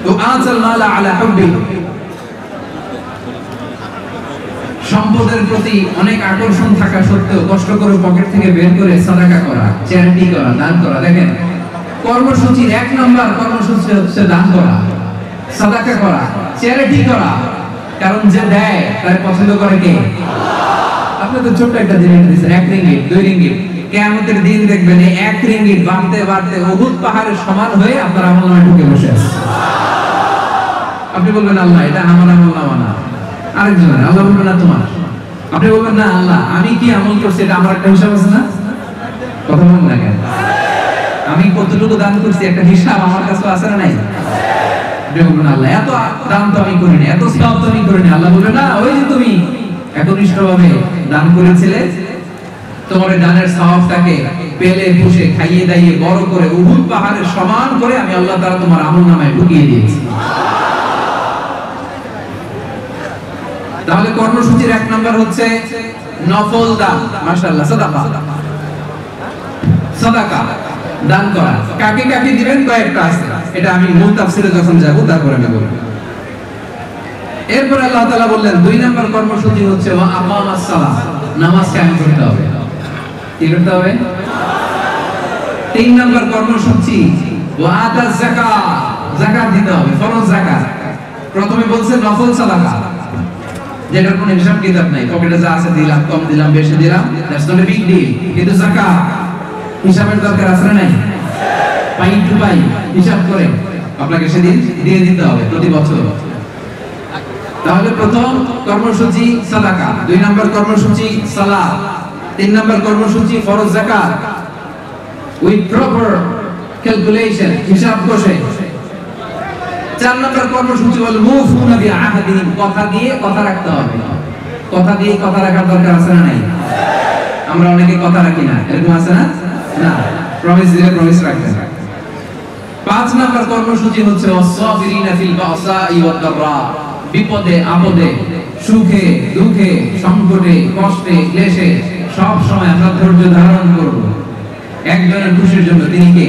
তুআতাল মালা আলা হুব্বি, সম্পদের প্রতি অনেক আকর্ষণ থাকা সত্ত্বেও কষ্ট করে পকেট থেকে বের করে সাদাকা করা, চ্যারিটি করা, দান করা। দেখেন কর্মসূচির 1 নম্বর কর্মসূচি হচ্ছে দান করা, সাদাকা করা, চ্যারিটি করা। কারণ যে দেয় তার পছন্দ করে কে? আপনি তো ছোট্ট একটা জিনিস দিচ্ছেন, 1 রিঙ্গিট 2 রিঙ্গিট, কিয়ামতের দিন দেখবেন এই 1 রিঙ্গিট বাড়তে বাড়তে উহুদ পাহাড়ের সমান হয়ে আপনার আমলনামায় ঢুকে বসে আছে। আপনি বলবেন আল্লাহ এটা আমার আমলনামা না, আরেকজনের। আল্লাহ বলবেন না তোমার। আপনি বলবেন না আল্লাহ আমি কি আমল করছি এটা আমার একটা হিসাব আছে না? কথা বলুন না কেন? আমি কতটুকু দান করছি একটা হিসাব আমার কাছে আছে না নাই? আপনি বলবেন আল্লাহ এত দান তো আমি করিনি, এত সওয়াব তো আমি করিনি। আল্লাহ বলবেন না, ওই যে তুমি একনিষ্ঠভাবে দান করেছিলে, তোমার দানের সওয়াবটাকে পেলে পুষে খাইয়ে দাইয়ে বড় করে উহুদ পাহাড়ের সমান করে আমি আল্লাহ তাআলা তোমার আমলনামায় ঢুকিয়ে দিয়েছি। তাহলে কর্মসূচির 1 নম্বর হচ্ছে নফল দান, মাশাআল্লাহ, সাদাকা। সাদাকা দান করা কাকে কাকে দিবেন কয়েকটা আছে, এটা আমি মূল তাফসিরে যখন যাব তারপরে আমি বলবো। এরপর আল্লাহ তাআলা বললেন 2 নম্বর কর্মসূচি হচ্ছে ওয়া আকামাস সালাহ, নামাজ কায়েম করতে হবে। কি করতে হবে? 3 নম্বর কর্মসূচি ওয়া আতাজ যাকাত, যাকাত দিতে হবে, ফরজ যাকাত। প্রথমে বলছে নফল সাদাকা, যেটার কোনো হিসাব কিতাব নাই, পকেটে যা আছে দিলাম, কম দিলাম, বেশি দিলাম, that's not a big deal. কিন্তু যাকাত হিসাবের দরকার আছে না নাই? পাই টু পাই হিসাব করে আপনাকে সেদিন দিয়ে দিতে হবে প্রতি বছর। তাহলে প্রথম কর্মসূচি সাদাকা, 2 নম্বর কর্মসূচি সালাত, 3 নম্বর কর্মসূচি ফরজ যাকাত উইথ প্রপার ক্যালকুলেশন, হিসাব কষে। 4 নম্বর কর্মসূচি হল মুফুনা বিআহদিহিম, কথা দিয়ে কথা রাখতে হবে। কথা দিয়ে কথা রাখার দরকার আছে না নাই? আমরা অনেকে কথা রাখি না, এরকম আছে না? না, প্রমিস দিলে প্রমিস রাখতে হয়। 5 নম্বর কর্মসূচি হচ্ছে ওয়াসসাবিরিনা ফিল বাসাই ওয়াদ দাররা, বিপদে আপদে, সুখে দুঃখে, সংকটে কষ্টে ক্লেশে সব সময় আমরা ধৈর্য ধারণ করব একজনের খুশির জন্য। তিনি কে?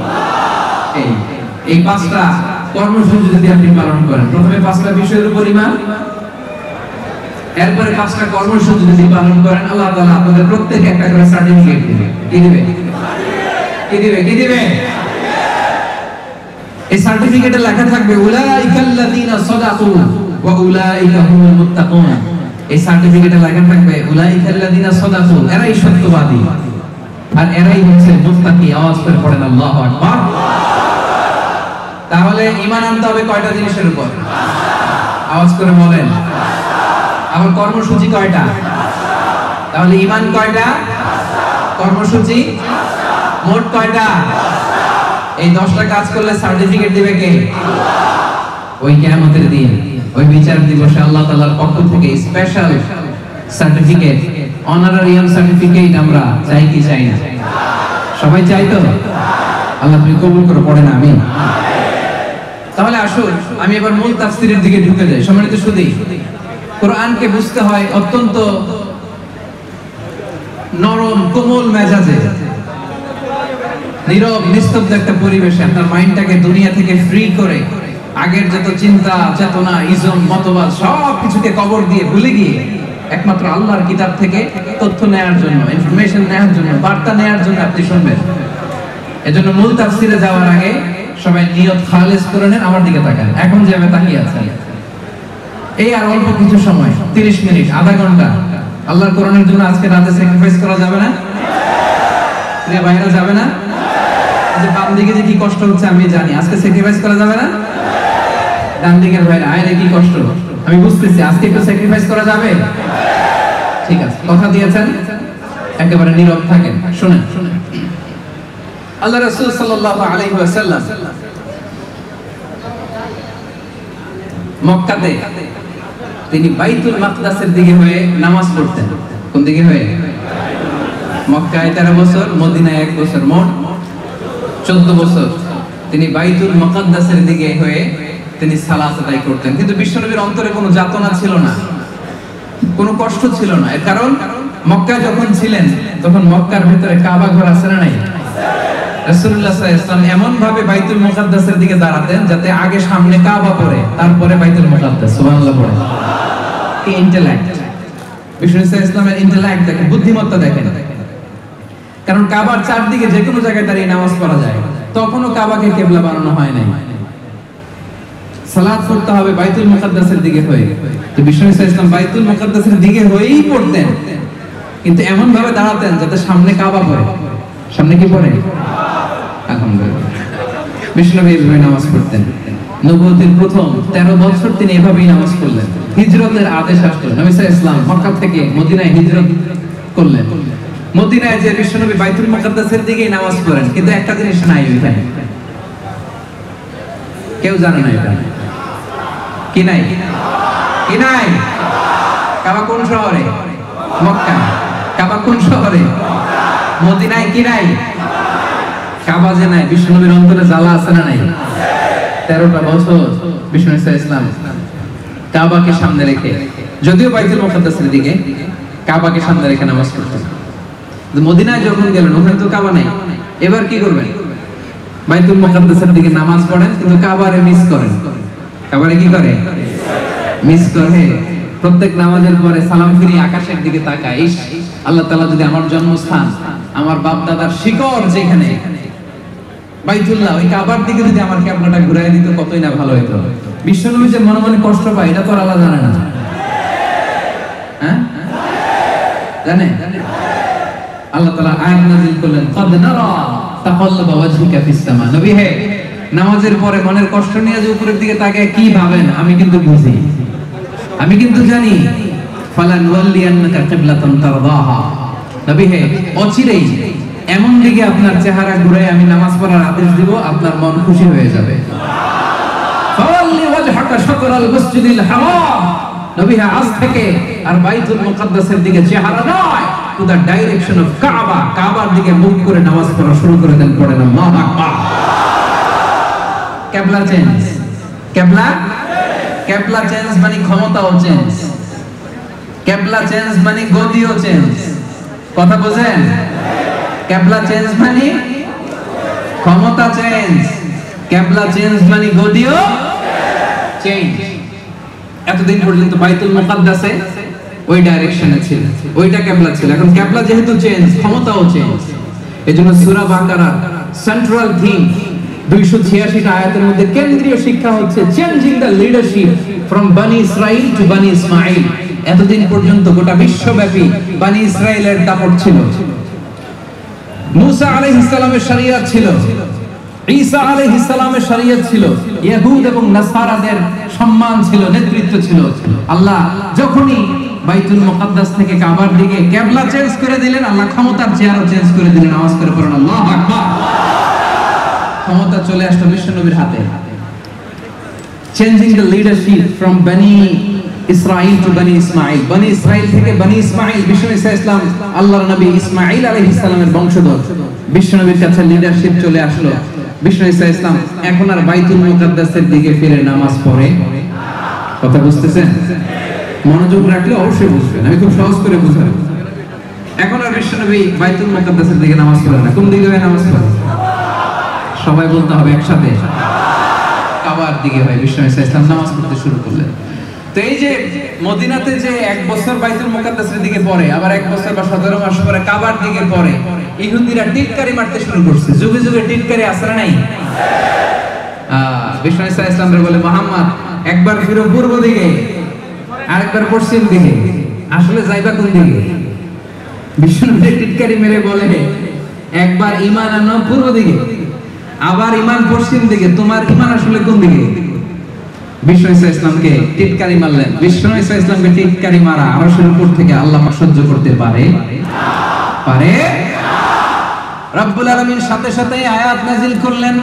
এই 5টা কর্মসূচি যদি আপনি পালন করেন, প্রথমে 5টা বিষয়ের উপর ঈমান, এরপরে 5টা কর্মসূচি যদি পালন করেন, আল্লাহ তাআলা আপনাদের প্রত্যেককে একটা করে সার্টিফিকেট দিবে। কি দিবে? কি দিবে? কি দিবে? এই সার্টিফিকেটে লেখা থাকবে উলাইকাল্লাযীনা সাদাকু ওয়া উলাইকা হুমুল মুত্তাকুন। এই সার্টিফিকেটে লেখা থাকবে উলাইকাল্লাযীনা সাদাকু, এরাই সত্যবাদী আর এরাই হচ্ছে মুত্তাকি। আওয়াজ করে পড়েন আল্লাহু আকবার। তাহলে ঈমান আনতে হবে কয়টা জিনিসের উপর? আওয়াজ করে বলেন। আবার কর্মসূচি কয়টা? তাহলে ঈমান কয়টা? কর্মসূচি মোট কয়টা? এই 10টা কাজ করলে সার্টিফিকেট দিবে কে? ওই কিয়ামতের দিন, ওই বিচার দিবসে আল্লাহ তাআলার পক্ষ থেকে স্পেশাল সার্টিফিকেট, অনারারিয়াম সার্টিফিকেট আমরা চাই কি চাই না? সবাই চাই তো? আল্লাহ তুমি কবুল করে পড়েন আমিন। তাহলে আসুন আমি এবার মূল তাফসীরের দিকে ঢুকে যাই। সম্মানিত সুধী, কোরআনকে বুঝতে হয় অত্যন্ত নরম কোমল মেজাজে, নীরব নিস্তব্ধ একটা পরিবেশে আপনার মাইন্ডটাকে দুনিয়া থেকে ফ্রি করে আগের যত চিন্তা চেতনা ইজম মতবাদ সব কিছুকে কবর দিয়ে ভুলে গিয়ে একমাত্র আল্লাহর কিতাব থেকে তথ্য নেয়ার জন্য, ইনফরমেশন নেয়ার জন্য, বার্তা নেয়ার জন্য আপনি শুনবেন। এজন্য মূল তাফসীরে যাওয়ার আগে সবাই নিয়ত খালেস করে নেন। আমার দিকে তাকান, এখন যেভাবে তাকিয়ে আছেন, এই আর অল্প কিছু সময়, 30 মিনিট, আধা ঘন্টা আল্লাহর কোরআনের জন্য আজকে রাতে স্যাক্রিফাইস করা যাবে না? প্রিয় ভাইরা, যাবে না? যে বাম দিকে যে কি কষ্ট হচ্ছে আমি জানি, আজকে স্যাক্রিফাইস করা যাবে না? ডান দিকের ভাইরা, আয় রে কি কষ্ট আমি বুঝতেছি, আজকে একটু স্যাক্রিফাইস করা যাবে? ঠিক আছে, কথা দিয়েছেন, একেবারে নীরব থাকেন, শুনেন। আল্লাহ রাসূল সাল্লাল্লাহু আলাইহি ওয়াসাল্লাম মক্কাতে তিনি বাইতুল মাকদাসের দিকে হয়ে নামাজ পড়তেন। কোন দিকে হয়ে? মক্কায় 13 বছর, মদিনায় 1 বছর, মোট 14 বছর তিনি বাইতুল মুকাদ্দাসের দিকে হয়ে তিনি সালাত আদায় করতেন। কিন্তু বিশ্বনবীর অন্তরে কোনো যাতনা ছিল না, কোনো কষ্ট ছিল না। এর কারণ মক্কায় যখন ছিলেন তখন মক্কার ভিতরে কাবা ঘর আছে না নাই? রাসূলুল্লাহ সাল্লাল্লাহু আলাইহি ওয়াসাল্লাম এমন ভাবে বাইতুল মুকাদ্দাসের দিকে দাঁড়াতেন যাতে আগে সামনে কাবা পড়ে, তারপরে বাইতুল মুকাদ্দাস। সুবহানাল্লাহ পড়ে। কি ইন্টেলেক্ট! বিষ্ণু ইসলামের ইন্টেলেক্ট দেখেন, বুদ্ধিমত্তা দেখেন। কারণ কাবার চারদিকে যে কোনো জায়গায় দাঁড়িয়ে নামাজ পড়া যায়, তখনও কাবাকে কিবলা বানানো হয় নাই। সালাত পড়তে হবে বাইতুল মুকাদ্দাসের দিকে হয়ে। তো বিষ্ণু ইসলাম বাইতুল মুকাদ্দাসের দিকে হয়েই পড়তেন, কিন্তু এমন ভাবে দাঁড়াতেন যাতে সামনে কাবা পড়ে। সামনে কি পড়ে? আলহামদুলিল্লাহ। বিষ্ণু এইভাবে নামাজ পড়তেন। নবুয়তের প্রথম 13 বছর তিনি এভাবেই নামাজ পড়লেন। হিজরতের আদেশ আসলো, নবী সাল্লাল্লাহু আলাইহি ওয়াসাল্লাম মক্কা থেকে মদিনায় হিজরত করলেন। মদিনায় যে বিশ্বনবী বাইতুল মুকাদ্দাসের দিকেই নামাজ পড়েন, কিন্তু একটা জিনিস নাই ওইখানে, কেউ জানে না এটা কি নাই। কি নাই? কাবা কোন শহরে? মক্কা। কাবা কোন শহরে? মদিনায়। কি নাই? কাবা যে নাই, বিশ্বনবীর অন্তরে জ্বালা আছে না নাই? 13টা বছর বিষ্ণু ইসলাম কাবাকে সামনে রেখে, যদিও বাইতুল মুকাদ্দাসের দিকে, কাবাকে সামনে রেখে নামাজ পড়তেন। মদিনায় যখন গেলেন, ওখানে তো কাবা নাই। এবার কি করবেন? বাইতুল মুকাদ্দাসের দিকে নামাজ পড়েন, কিন্তু কাবারে মিস করেন। কাবারে কি করে? মিস করে। প্রত্যেক নামাজের পরে সালাম ফিরিয়ে আকাশের দিকে তাকায়, ইস, আল্লাহ তাআলা যদি আমার জন্মস্থান, আমার বাপ দাদার শিকড় যেখানে বাইতুল্লাহ, ওই কাবার দিকে যদি আমার ক্যাবলাটা ঘুরাই দিত, কতই না ভালো হতো। বিশ্বনবী যে মনে মনে কষ্ট পায়, এটা তো আর আল্লাহ জানে না। হ্যাঁ, জানে? আল্লাহ তাআলা আয়াত নাযিল করলেন, ক্বাদ নারা তাকাল্লুবা ওয়াজহিকা ফিস সামা। নবী হে, নামাজের পরে মনের কষ্ট নিয়ে যে উপরের দিকে তাকায় কি ভাবেন, আমি কিন্তু বুঝি, আমি কিন্তু জানি। ফালানুওয়াল্লিয়ান্নাকা কিবলাতান তারদাহা। নবী হে, অচিরেই এমন দিকে আপনার চেহারা ঘুরায় আমি নামাজ পড়ার আদেশ দিব, আপনার মন খুশি হয়ে যাবে। ফাওয়াল্লি ওয়াজহাকা শাতরাল মসজিদিল হারাম। নবী হে, আজ থেকে আর বাইতুল মুকাদ্দাসের দিকে চেহারা নয়, to the direction of Kaaba, কাবার দিকে মুখ করে নামাজ পড়া শুরু করে দেন। পড়েন আল্লাহু আকবার। কিবলা চেঞ্জ। কিবলা চেঞ্জ মানে ক্ষমতাও চেঞ্জ। কিবলা চেঞ্জ মানে গতিও চেঞ্জ। কথা বোঝেন? কিবলা চেঞ্জ মানে ক্ষমতা চেঞ্জ, কিবলা চেঞ্জ মানে গতিও চেঞ্জ। এতদিন পর্যন্ত বাইতুল মুকাদ্দাসে ওই ডাইরেকশনে ছিল, ওইটা কিবলা ছিল। এখন কিবলা যেহেতু চেঞ্জ, ক্ষমতাও চেঞ্জ। এজন্য সূরা বাকারার সেন্ট্রাল থিম 286টা আয়াতের মধ্যে কেন্দ্রীয় শিক্ষা হচ্ছে চেঞ্জিং দ্য লিডারশিপ ফ্রম বনি ইসরাইল টু বনি ইসমাঈল। এতদিন পর্যন্ত গোটা বিশ্বব্যাপী বনি ইসরাইলের দাপট ছিল। মুসা আলাইহিস সালামের শরিয়ত ছিল, ঈসা আলাইহিস সালামের শরিয়ত ছিল, ইহুদ এবং নাসারাদের সম্মান ছিল, নেতৃত্ব ছিল। আল্লাহ যখনই বাইতুল মুকাদ্দাস থেকে কাবার দিকে কিবলা চেঞ্জ করে দিলেন, আল্লাহ ক্ষমতার চেয়ারও চেঞ্জ করে দিলেন। আওয়াজ করে পড়ুন আল্লাহু আকবার। ক্ষমতা চলে আসলো বিশ্বনবীর হাতে। চেঞ্জিং দ্য লিডারশিপ ফ্রম বনি ইসরাইল টু বনি ইসমাঈল। বনি ইসরাইল থেকে বনি ইসমাঈল, বিষ্ণু ইসলাম আল্লাহর নবী ইসমাঈল আলাইহিস সালামের বংশধর। বিশ্বনবীর কাছে লিডারশিপ চলে আসলো। বিষ্ণু ইসলাম এখন আর বাইতুল মুকাদ্দাসের দিকে ফিরে নামাজ পড়ে। কথা বুঝতেছেন? মনোযোগ রাখলে অবশ্যই বুঝবেন, আমি খুব সহজ করে বুঝাবো। এখন আর বিশ্বনবী বাইতুল মুকাদ্দাসের দিকে নামাজ পড়ে না। কোন দিকে নামাজ পড়ে? সবাই বলতে হবে একসাথে, কাবার দিকে হয়। বিষ্ণু ইসলাম নামাজ পড়তে শুরু করলেন। তো এই যে মদিনাতে যে 1 বছর বাইতুল মুকাদ্দাসের দিকে পড়ে, আবার 1 বছর বা 17 মাস পরে কাবার দিকে পড়ে, ইহুদিরা টিটকারি মারতে শুরু করছে। যুগে যুগে টিটকারি আসরা নাই। বিষ্ণু ইসলাম বলে, মুহাম্মদ একবার ফিরো পূর্ব দিকে, আরেকবার পশ্চিম দিকে, আসলে যাইবা কোন দিকে? বিষ্ণু টিটকারি মেরে বলে, একবার ঈমান আনো পূর্ব দিকে, আবার ঈমান পশ্চিম দিকে, তোমার ঈমান আসলে কোন দিকে? বিষ্ণু ইসলামকে টিটকারি মারলেন। বিষ্ণু ইসলামকে টিটকারি মারা আরশের উপর থেকে আল্লাহ সহ্য করতে পারে? পারে? রব্বুল আলামিন সাথে সাথে আয়াত নাযিল করলেন,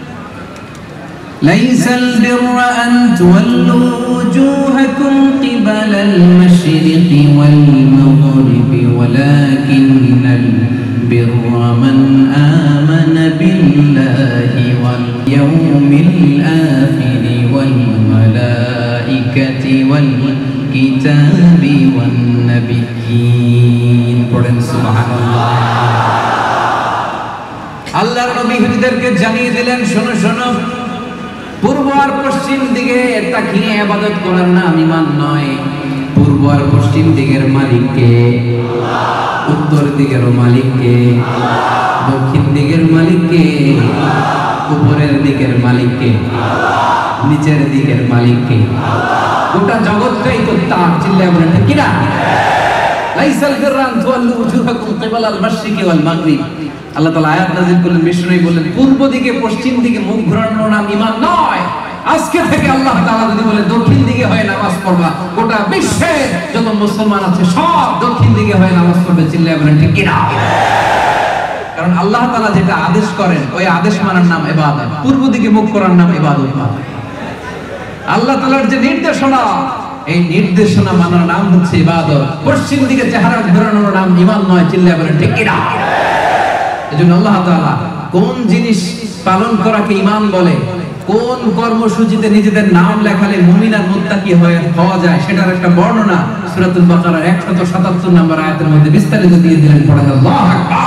লাইসাল বিররা আন তুওয়াল্লু ওয়ুজুহাকুম কিবালাল মাশরিকি ওয়াল মাগরিবি ওয়ালাকিন্নাল বিররা মান আমানা বিল্লাহি ওয়াল ইয়াউমিল আখির ওয়াল মালাইকাতি ওয়াল কিতাবি ওয়ান নাবিয়্যিন। পড়েন সুবহানাল্লাহ। আল্লাহর নবী ইহুদিদেরকে জানিয়ে দিলেন, শোনো শোনো, পূর্ব আর পশ্চিম দিকে তাকিয়ে ইবাদত করার নাম ঈমান নয়। পূর্ব আর পশ্চিম দিকের মালিক কে? উত্তর দিকের মালিক কে? দক্ষিণ দিকের মালিক কে? উপরের দিকের মালিক কে? নিচের দিকের মালিক কে? গোটা জগৎটাই তো তার। চিল্লায় বলেন ঠিক কিনা? লাইসাল বিররা আন তুওয়াল্লু উজুহাকুম কিবালাল মাশরিকি ওয়াল মাগরিব। আল্লাহ তাআলা আয়াত নাযিল করলেন, মিশনারি বললেন পূর্ব দিকে পশ্চিম দিকে মুখ ঘোরানোর নাম ঈমান নয়। আজকে থেকে আল্লাহ তাআলা যদি বলে দক্ষিণ দিকে হয়ে নামাজ পড়বা, গোটা বিশ্বে যত মুসলমান আছে সব দক্ষিণ দিকে হয়ে নামাজ পড়বে। চিল্লায় বলেন ঠিক কিনা? কারণ আল্লাহ তাআলা যেটা আদেশ করেন ওই আদেশ মানার নাম ইবাদত, পূর্ব দিকে মুখ করার নাম ইবাদত না। আল্লাহ তাআলার যে নির্দেশনা, এই নির্দেশনা মানার নাম হচ্ছে ইবাদত। পশ্চিম দিকে চেহারা ঘোরানোর নাম ঈমান নয়। চিল্লায় বলেন ঠিক কিনা? এজন্য আল্লাহ তাআলা কোন জিনিস পালন করাকে ঈমান বলে, কোন কর্মসূচিতে নিজেদের নাম লেখালে মুমিন আর মুত্তাকি হওয়া যায় সেটার একটা বর্ণনা সূরাতুল বাকারার 177 নম্বর আয়াতের মধ্যে বিস্তারিত দিয়ে দিলেন। পড়েন আল্লাহু আকবার।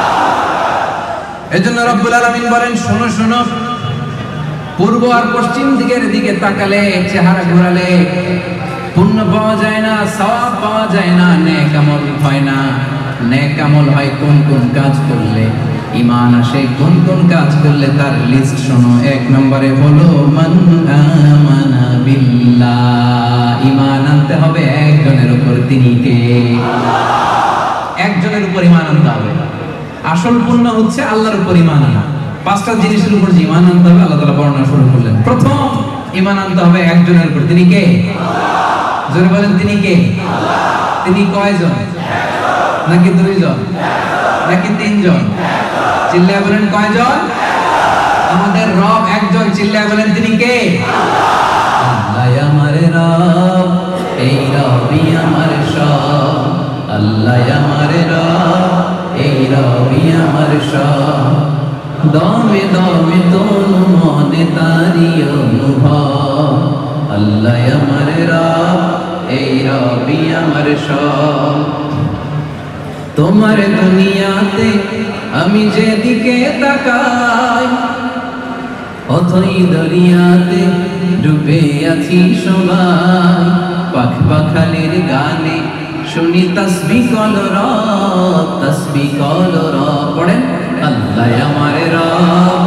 এজন্য রব্বুল আলামিন বলেন, শোনো শোনো, পূর্ব আর পশ্চিম দিকের দিকে তাকালে, চেহারা ঘোরালে পুণ্য পাওয়া যায় না, সওয়াব পাওয়া যায় না, নেক আমল হয় না। নেক আমল হয় কোন কোন কাজ করলে, ঈমান আসে কোন কোন কাজ করলে, তার লিস্ট শোনো। 1 নম্বরে হলো মান আমানা বিল্লাহ। ঈমান আনতে হবে একজনের উপর, তিনি কে? একজনের উপর ঈমান আনতে হবে। আসল পুণ্য হচ্ছে আল্লাহর উপর ঈমান আনা। 5টা জিনিসের উপর যে ঈমান আনতে হবে আল্লাহ তাআলা বর্ণনা শুরু করলেন। প্রথম, ঈমান আনতে হবে একজনের উপর, তিনি কে? জোরে বলেন, তিনি কে? তিনি কয়জন? নাকি 2 জন? নাকি 3 জন? চিল্লায় বলেন কয়জন? আমাদের রব একজন। চিল্লায় বলেন তিনি কে? আল্লাহ আমার রব, এই রবই আমার সব। আল্লাহ আমার রব, এই রবই আমার সব। দমে দমে তনু মনে তারি অনুভব। আল্লাহ আমার রব, এই রবই আমার সব। তোমার দুনিয়াতে আমি যেদিকে তাকাই, অথই দরিয়াতে ডুবে আছি সবাই। পাখ পাখালির গানে শুনি তাসবিহ কলরব, তাসবিহ কলরব। পড়েন আল্লাহ আমার রব।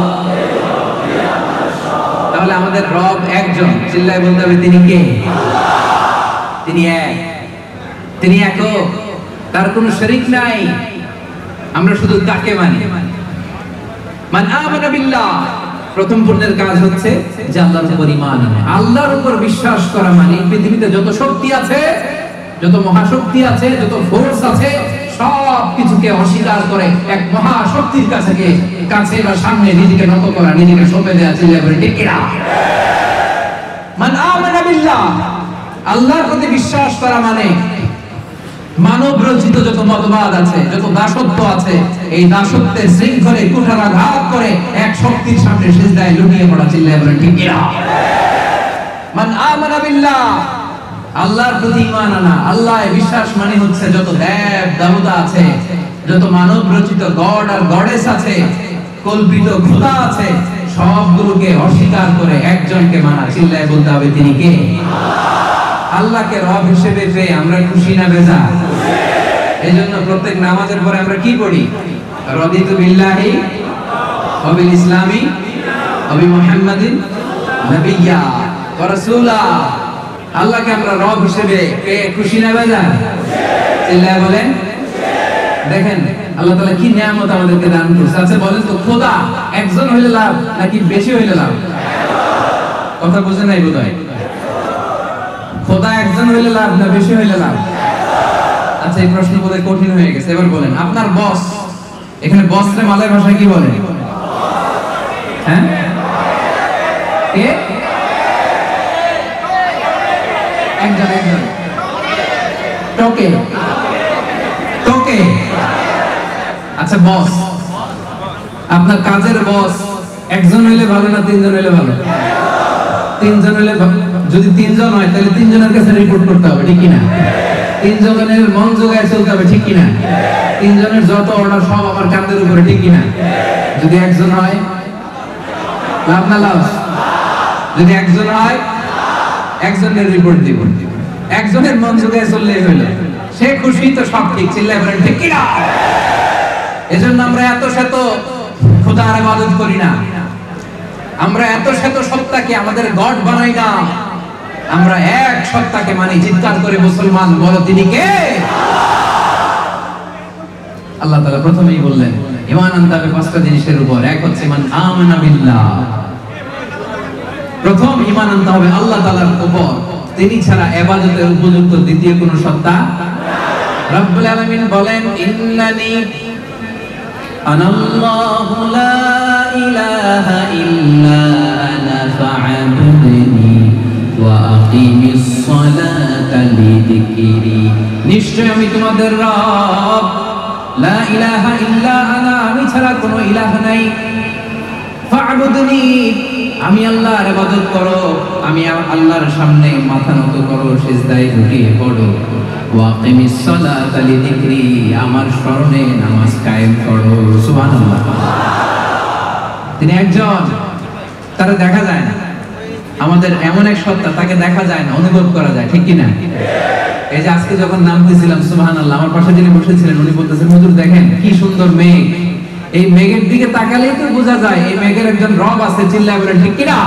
তাহলে আমাদের রব একজন। চিল্লায় বলতে হবে তিনি কে? তিনি এক, তিনি একক, তার কোনো শরীক নাই। আমরা শুধু তাকে মানি। মান আমানা বিল্লাহ, প্রথম পুণ্যের কাজ হচ্ছে যে আল্লাহর উপর ঈমান আনা। আল্লাহর উপর বিশ্বাস করা মানে পৃথিবীতে যত শক্তি আছে, যত মহাশক্তি আছে, যত ফোর্স আছে, সব কিছুকে অস্বীকার করে এক মহাশক্তির কাছে বা সামনে নিজেকে নত করা, নিজেকে সঁপে দেওয়া। চিল্লায় বলে ঠিক কিনা? মান আমানা বিল্লাহ, আল্লাহর প্রতি বিশ্বাস করা মানে মানব রচিত যত মতবাদ আছে, যত দাসত্ব আছে, এই দাসত্বের শৃঙ্খলে কুঠারাঘাত করে এক শক্তির সামনে সিজদায় লুটিয়ে পড়া। চিল্লায় বলেন ঠিক কিনা? মান আমানা বিল্লাহ, আল্লাহর প্রতি ঈমান আনা। আল্লাহ বিশ্বাস মানে হচ্ছে যত দেব দেবতা আছে, যত মানব রচিত গড আর গডেস আছে, কল্পিত খোদা আছে, সবগুলোকে অস্বীকার করে একজনকে মানা। চিল্লায় বলতে হবে তিনি কে? আল্লাহকে রব হিসেবে পেয়ে আমরা খুশি না বেজা? এইজন্য প্রত্যেক নামাজের পরে আমরা কি পড়ি? রাদিতু বিল্লাহি ওয়া বিল ইসলামি ওয়া বি মুহাম্মাদিন নাবিয়্যা ওয়া রাসূলা। আল্লাহকে আমরা রব হিসেবে পেয়ে খুশি না বেজা? চিল্লায় বলেন। দেখেন আল্লাহ তাআলা কি নিয়ামত আমাদেরকে দান করেছে। আচ্ছা বলেন তো, খোদা একজন হইলে লাভ নাকি বেশি হইলে লাভ? কথা বুঝেন নাই বোধহয়। খোদা একজন হইলে লাভ না বেশি হইলে লাভ? আচ্ছা এই প্রশ্ন বোধহয় কঠিন হয়ে গেছে। এবার বলেন, আপনার বস, এখানে বস রে মালয় ভাষায় কি বলে? হ্যাঁ, কে? একজন। একজন টোকে, টোকে। আচ্ছা বস, আপনার কাজের বস একজন হইলে ভালো না 3 জন হইলে ভালো? 3 জন হইলে ভালো। যদি 3 জন হয় তাহলে 3 জনের কাছে রিপোর্ট করতে হবে, ঠিক কিনা? 3 জনের মন জোগায় চলতে হবে, ঠিক কিনা? 3 জনের যত অর্ডার সব আমার কাঁধের উপরে, ঠিক কিনা? যদি একজন হয় লাভ না লাভ? যদি একজন হয় একজনের রিপোর্ট দিব, একজনের মন জুড়ে চললেই হইল, সে খুশি তো সব ঠিক। চিল্লায় বলেন ঠিক কিনা? এজন্য আমরা এত শত খোদার ইবাদত করি না, আমরা এত শত সত্তাকে আমাদের গড বানাই না, আমরা এক সত্তাকে মানি। চিৎকার করে মুসলমান বলো তিনি কে? আল্লাহ তাআলা প্রথমেই বললেন ঈমান আনতে হবে পাঁচটা জিনিসের উপর। এক হচ্ছে মান আমানা বিল্লাহ, প্রথম ঈমান আনতে হবে আল্লাহ তাআলার উপর, তিনি ছাড়া ইবাদতের উপযুক্ত দ্বিতীয় কোনো সত্তা। রব্বুল আলামিন বলেন ইন্নানি আনাল্লাহু লা ইলাহা ইল্লা আনা ফা'বুদনি ওয়া আকিমিস সালাতা লিযিকরি, নিশ্চয় আমি তোমাদের রব, লা ইলাহা ইল্লা আনা, আমি ছাড়া কোনো ইলাহ নাই, ফা'বুদনি, আমি আল্লাহর ইবাদত করো, আমি আল্লাহর সামনে মাথা নত করো, সিজদায় ঝুঁকিয়ে পড়ো, ওয়া আকিমিস সালাতা লিযিকরি, আমার স্মরণে নামাজ কায়েম করো। সুবহানাল্লাহ। তিনি একজন, তারা দেখা যায় না, আমাদের এমন এক সত্তা তাকে দেখা যায় না, অনুভব করা যায়, ঠিক কি না? এই যে আজকে যখন নামতেছিলাম সুবহানাল্লাহ, আমার পাশে যিনি বসেছিলেন উনি বলতেছেন হুজুর দেখেন কি সুন্দর মেঘ, এই মেঘের দিকে তাকালেই তো বোঝা যায় এই মেঘের একজন রব আছে। চিল্লায় বলেন ঠিক কি না?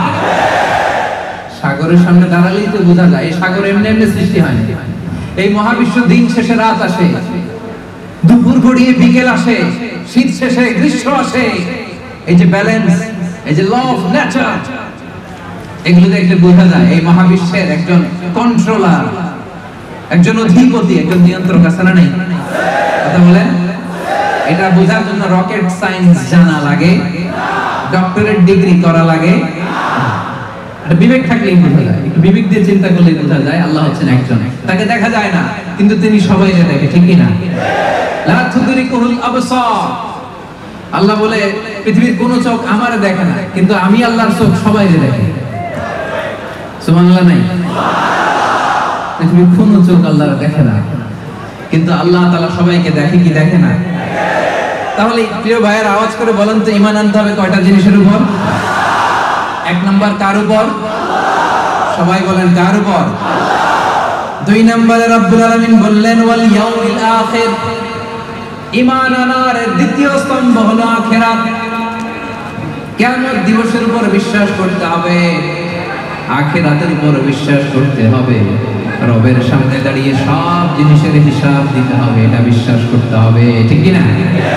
সাগরের সামনে দাঁড়ালেই তো বোঝা যায় এই সাগর এমনি এমনি সৃষ্টি হয় না। এই মহাবিশ্ব দিন শেষে রাত আসে, দুপুর গড়িয়ে বিকেল আসে, শীত শেষে গ্রীষ্ম আসে, এই যে ব্যালেন্স, এই যে ল অফ নেচার, এগুলো দেখলে বোঝা যায় এই মহাবিশ্বের একজন কন্ট্রোলার, একজন অধিপতি, একজন নিয়ন্ত্রক আছে না নেই? কথা বলেন। এটা বোঝার জন্য রকেট সায়েন্স জানা লাগে, ডক্টরেট ডিগ্রি করা লাগে, এটা বিবেক থাকলেই বোঝা যায়। একটু বিবেক দিয়ে চিন্তা করলেই বোঝা যায় আল্লাহ হচ্ছেন একজন, তাকে দেখা যায় না কিন্তু তিনি সবাইকে দেখে, ঠিক কি না? লা তুদরিকুল আবসার, আল্লাহ বলে পৃথিবীর কোন চোখ আমারে দেখে না কিন্তু আমি আল্লাহর চোখ সবাইকে দেখে। সুবহানাল্লাহ নাই? পৃথিবীর কোন চোখ আল্লাহর দেখে না কিন্তু আল্লাহ তাআলা সবাইকে দেখে কি দেখে না? তাহলে প্রিয় ভাইয়ের আওয়াজ করে বলেন তো ঈমান আনতে হবে কয়টা জিনিসের উপর? এক নাম্বার কার উপর? সবাই বলেন কার উপর? দুই নম্বরে রব্বুল আলামিন বললেন ওয়াল ইয়াউমিল আখির, ঈমান আনার দ্বিতীয় স্তম্ভ হলো আখিরাত। কিয়ামত দিবসের উপর বিশ্বাস করতে হবে, আখিরাতের উপর বিশ্বাস করতে হবে, রবের সামনে দাঁড়িয়ে সব জিনিসের হিসাব দিতে হবে, এটা বিশ্বাস করতে হবে, ঠিক কি না?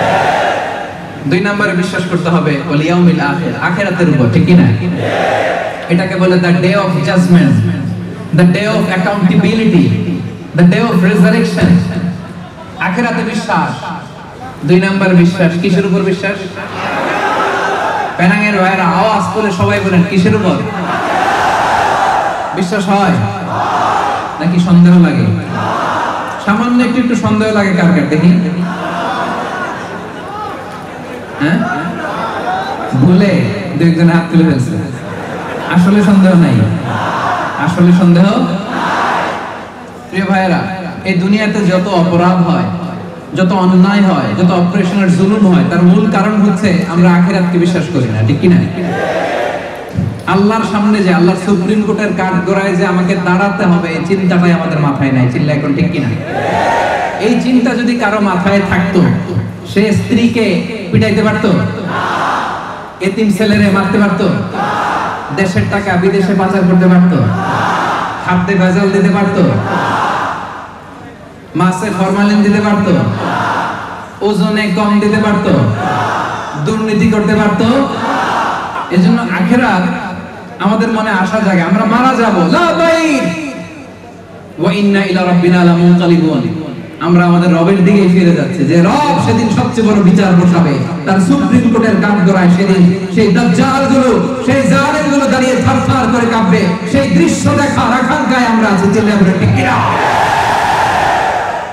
দুই নম্বরে বিশ্বাস করতে হবে ওয়াল ইয়াউমিল আখির, আখিরাতের উপর, ঠিক কি না? এটাকে বলে the day of judgement, the day of accountability, the day of resurrection. আখিরাতে বিশ্বাস। দুই নম্বর বিশ্বাস কিসের উপর বিশ্বাস? পেনাঙের ভাইরা আওয়াজ করে সবাই বলেন কিসের উপর বিশ্বাস হয়? নাকি সন্দেহ লাগে? সামান্য একটু একটু সন্দেহ লাগে কার কার দেখি? হ্যাঁ, ভুলে দু একজন হাত তুলে ফেলছে। আসলে সন্দেহ নাই, আসলে সন্দেহ। প্রিয় ভাইরা, এই দুনিয়াতে যত অপরাধ হয়, যত অন্যায় হয়, যত অপারেশনের জুলুম হয়, তার মূল কারণ হচ্ছে আমরা আখিরাতকে বিশ্বাস করি না, ঠিক কি না? আল্লাহর সামনে যে আল্লাহর সুপ্রিম কোর্টের কাঠগড়ায় যে আমাকে দাঁড়াতে হবে, এই চিন্তাটাই আমাদের মাথায় নাই। চিল্লা এখন ঠিক কি না? এই চিন্তা যদি কারো মাথায় থাকতো, সে স্ত্রীকে পিটাইতে পারতো? এতিম ছেলেরে মারতে পারতো? দেশের টাকা বিদেশে পাচার করতে পারতো? খাদ্যে ভেজাল দিতে পারতো? মাছে ফরমালিন দিতে পারতো? ওজনে কম দিতে পারতো? দুর্নীতি করতে পারতো? এজন্য আখিরাত আমাদের মনে আশা জাগে, আমরা মারা যাব, লা বাইর ওয়া ইন্না ইলা রাব্বিনা লামুনকালিবুন, আমরা আমাদের রবের দিকে ফিরে যাচ্ছে। যে রব সেদিন সবচেয়ে বড় বিচার বসাবে, তার সুপ্রিম কোর্টের কাঠগড়ায় সেদিন সেই দাজ্জালগুলো, সেই জালেমগুলো দাঁড়িয়ে থারথার করে কাঁপবে। সেই দৃশ্য দেখার আকাঙ্ক্ষায় আমরা আছি। চিল্লায়ে বলেন ঠিক কি না?